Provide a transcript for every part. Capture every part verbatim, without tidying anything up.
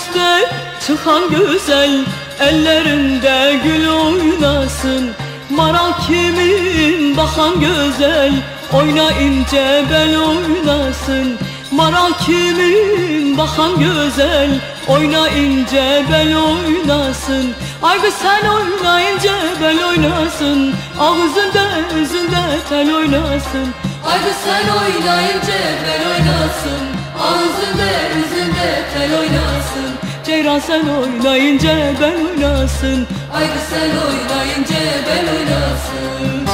üste çıkan güzel, ellerinde gül oynasın. Maral kimin bakan güzel, oyna ince bel oynasın. Maral kimin bakan güzel, oyna ince bel oynasın. Ay kız sen oyna ince bel oynasın, ağzında yüzünde tel oynasın. Ay kız sen oyna ince bel oynasın, ağzında yüzünde tel oynasın. Ceyran sen oyna ince bel oynasın. Ay kız sen oyna ince bel oynasın.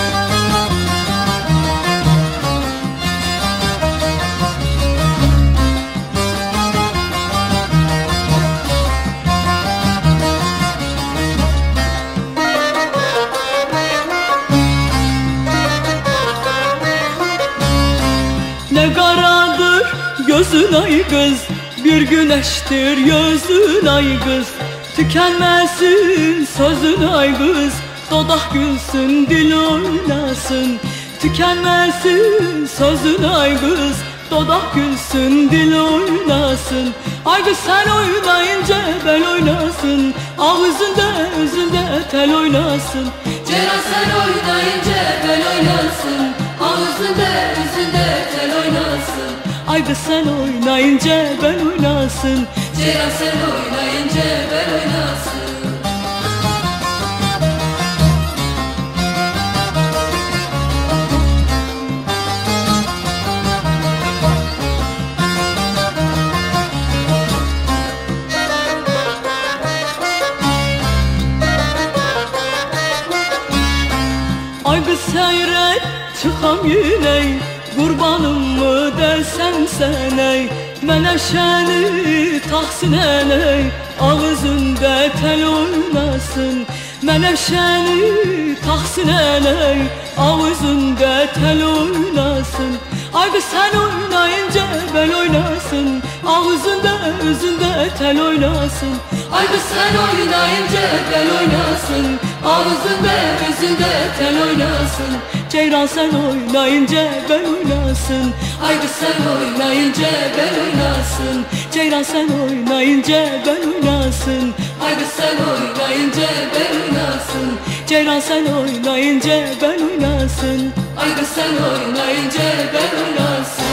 Ne karadır gözün ay kız, bir güneştir yüzün ay kız. Tükenmesin sözün ay kız, dodak gülsün dil oynasın. Tükenmesin sözün ay kız, dodak gülsün dil oynasın. Ay kız sen oynayınca bel oynasın, ağzında yüzünde tel oynasın. Ceyran sen oynayınca bel oynasın, ağzında yüzünde tel oynasın. Ay kız sen oynayınca bel oynasın. Ceyran sen oynayınca bel oynasın. Ay kız seyret çıkam yine, kurbanım mı desem seney. Meleşeni taksın eney, ağzında tel oynasın. Meleşeni taksın eney, ağzında tel oynasın. Ay kız sen oynayınca bel oynasın, ağzında yüzünde tel oynasın. Ay kız sen oynayınca bel oynasın, ağzında yüzünde tel oynasın. Ceyran sen oynayınca bel oynasın. Ay kız sen oynayınca bel oynasın. Ceyran sen oynayınca bel oynasın. Ay kız sen oynayınca bel oynasın. Ceyran sen oynayınca bel oynasın. Ay kız sen oynayınca bel oynasın.